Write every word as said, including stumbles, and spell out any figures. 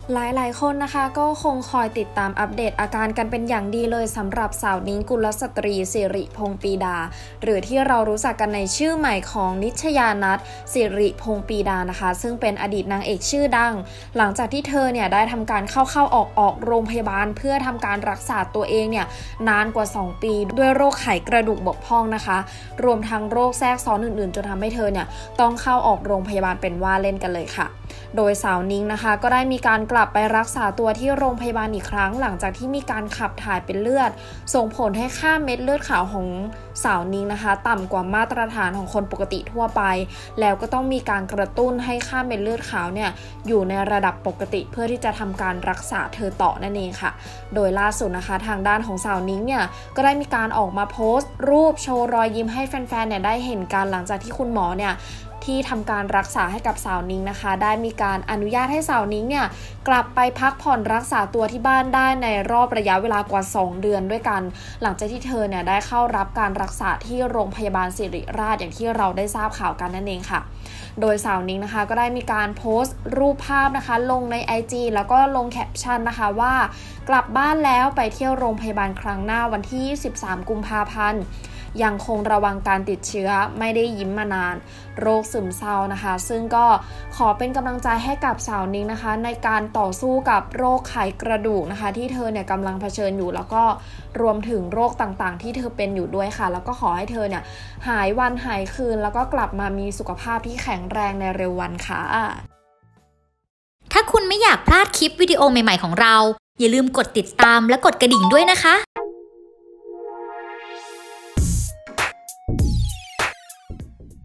หลายๆคนนะคะก็คงคอยติดตามอัปเดตอาการกันเป็นอย่างดีเลยสำหรับสาวนิ้งกุลสตรีสิริพงษ์ปีดาหรือที่เรารู้จักกันในชื่อใหม่ของนิชยานัทสิริพงษ์ปีดานะคะซึ่งเป็นอดีตนางเอกชื่อดังหลังจากที่เธอเนี่ยได้ทำการเข้าๆออกๆโรงพยาบาลเพื่อทำการรักษาตัวเองเนี่ยนานกว่าสองปีด้วยโรคไขกระดูกบกพร่องนะคะรวมทั้งโรคแทรกซ้อนอื่นๆจนทำให้เธอเนี่ยต้องเข้าออกโรงพยาบาลเป็นว่าเล่นกันเลยค่ะโดยสาวนิ้งนะคะก็ได้มีการกลับไปรักษาตัวที่โรงพยาบาลอีกครั้งหลังจากที่มีการขับถ่ายเป็นเลือดส่งผลให้ค่าเม็ดเลือดขาวของสาวนิ้งนะคะต่ำกว่ามาตรฐานของคนปกติทั่วไปแล้วก็ต้องมีการกระตุ้นให้ค่าเม็ดเลือดขาวเนี่ยอยู่ในระดับปกติเพื่อที่จะทำการรักษาเธอต่อนั่นเองค่ะโดยล่าสุดนะคะทางด้านของสาวนิ้งเนี่ยก็ได้มีการออกมาโพสต์รูปโชว์รอยยิ้มให้แฟนๆเนี่ยได้เห็นกันหลังจากที่คุณหมอเนี่ยที่ทำการรักษาให้กับสาวนิ้งนะคะได้มีการอนุญาตให้สาวนิ้งเนี่ยกลับไปพักผ่อนรักษาตัวที่บ้านได้ในรอบระยะเวลากว่าสองเดือนด้วยกันหลังจากที่เธอเนี่ยได้เข้ารับการรักษาที่โรงพยาบาลศิริราชอย่างที่เราได้ทราบข่าวกันนั่นเองค่ะโดยสาวนิ้งนะคะก็ได้มีการโพสต์รูปภาพนะคะลงใน ไอ จี แล้วก็ลงแคปชั่นนะคะว่ากลับบ้านแล้วไปเที่ยวโรงพยาบาลครั้งหน้าวันที่ยี่สิบสามกุมภาพันธ์ยังคงระวังการติดเชื้อไม่ได้ยิ้มมานานโรคซึมเศร้านะคะซึ่งก็ขอเป็นกำลังใจให้กับสาวนิ้งนะคะในการต่อสู้กับโรคไขกระดูกนะคะที่เธอเนี่ยกำลังเผชิญอยู่แล้วก็รวมถึงโรคต่างๆที่เธอเป็นอยู่ด้วยค่ะแล้วก็ขอให้เธอเนี่ยหายวันหายคืนแล้วก็กลับมามีสุขภาพที่แข็งแรงในเร็ววันค่ะถ้าคุณไม่อยากพลาดคลิปวิดีโอใหม่ๆของเราอย่าลืมกดติดตามและกดกระดิ่งด้วยนะคะ